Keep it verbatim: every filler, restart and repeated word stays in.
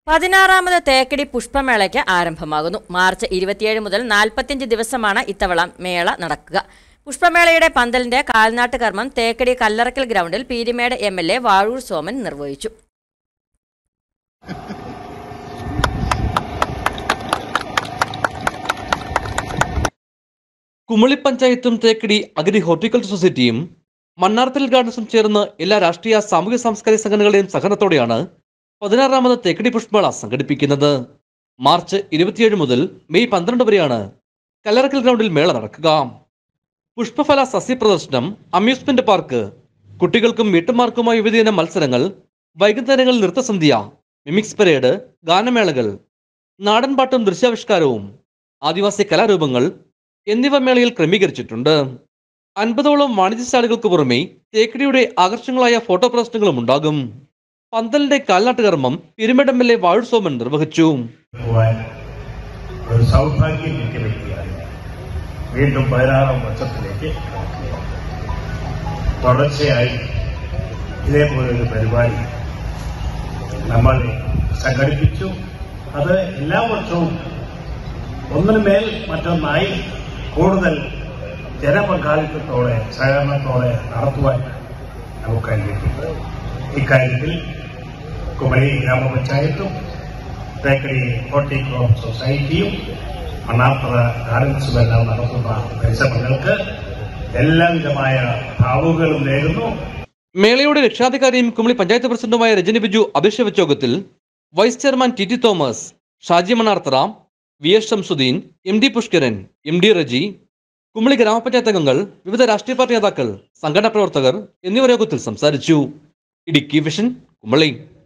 പതിനാറാമത് Thekkady പുഷ്പമേളയ്ക്ക് ആരംഭമാകുന്നു. March ഇരുപത്തിയേഴ് മുതൽ നാൽപ്പത്തിയഞ്ച് ദിവസമാണ് ഇത്തവണ മേള നടക്കുക. പുഷ്പമേളയുടെ പന്തലിന്റെ കാൽനാട്ട് കർമ്മം തേക്കടി കല്ലറക്കൽ ഗ്രൗണ്ടിൽ Peermade M L A Vazhoor Soman നിർവഹിച്ചു. കുമളി പഞ്ചായത്തും തേക്കടി അഗ്രി ഹോർട്ടിക്കൾച്ചർ സൊസൈറ്റിയും മണ്ണാർത്തൽ ഗാർഡൻസും ചേർന്ന് എല്ലാ രാഷ്ട്രീയ സാമൂഹ്യ സാംസ്കാരിക സംഘടനകളുടെയും സഹകരണത്തോടെയാണ് പതിനാറാമത് തേക്കടി പുഷ്പമേള സംഘടിപ്പിക്കുന്നത്. മാർച്ച് ഇരുപത്തിയേഴ് മുതൽ മെയ് പന്ത്രണ്ട് വരെയാണ് കല്ലറക്കൽ ഗ്രൗണ്ടിൽ മേള നടക്കുക. പുഷ്പഫല സസ്യ പ്രദർശനം, അമ്യൂസ്മെന്റ് പാർക്ക്, കുട്ടികൾക്കും വീട്ടമ്മമാർക്കുമായി വിവിധയിനം മത്സരങ്ങൾ, വൈകുന്നേരങ്ങളിൽ നൃത്തസന്ധ്യ, മിമിക്സ് പരേഡ്, ഗാനമേളകൾ, നാടൻപാട്ടും ദൃശ്യാവിഷ്കാരവും, ആദിവാസി കലാരൂപങ്ങൾ എന്നിവ മേളയിൽ ക്രമീകരിച്ചിട്ടുണ്ട്. അൻപതോളം വാണിജ്യ സ്റ്റാളുകൾക്ക് പുറമെ തേക്കടിയുടെ ആകർഷങ്ങളായ ഫോട്ടോ പ്രദർശനങ്ങളും ഉണ്ടാകും. പന്തലിന്റെ കാൽനാട്ട് കർമ്മം Peermade M L A Vazhoor Soman നിർവഹിച്ചു. ഒരു സൗഭാഗ്യം കിട്ടിയ വ്യക്തിയാണ്. വീണ്ടും പതിനാറാം വർഷത്തിലേക്ക് തുടർച്ചയായി ഇതേപോലൊരു പരിപാടി നമ്മൾ സംഘടിപ്പിച്ചു. അത് എല്ലാ വർഷവും ഒന്നിനുമേൽ മറ്റൊന്നായി കൂടുതൽ ജനപങ്കാളിത്തത്തോടെ സഹകരണത്തോടെ നടത്തുവാൻ നമുക്ക് കഴിഞ്ഞിട്ടുണ്ട്. ഇക്കാര്യത്തിൽ കുമളി ഗ്രാമപഞ്ചായത്തും തേക്കടി ഹോർട്ടിക്കൾച്ചർ സൊസൈറ്റിയും മണ്ണാർത്തല ഗാർഡൻസുമെല്ലാം നടത്തുന്ന പരിശ്രമങ്ങൾക്ക് എല്ലാവിധമായ ഭാവുകളും നേരുന്നു. മേളയുടെ രക്ഷാധികാരിയും കുമളി പഞ്ചായത്ത് പ്രസിഡന്റുമായ രജനി ബിജു അഭിഷേക ചോദ്യത്തിൽ vice chairman T T Thomas, Shaji Mannarthala, V S Shamsuddin, M D Pushkaran, M D Reji, Kumily ഗ്രാമപഞ്ചായത്ത് അംഗങ്ങൾ, വിവിധ രാഷ്ട്രീയ പാർട്ടി നേതാക്കൾ, സംഘടനാ പ്രവർത്തകർ എന്നിവർ യോഗത്തിൽ സംസാരിച്ചു. ഇടുക്കി വിഷൻ, കുമളി.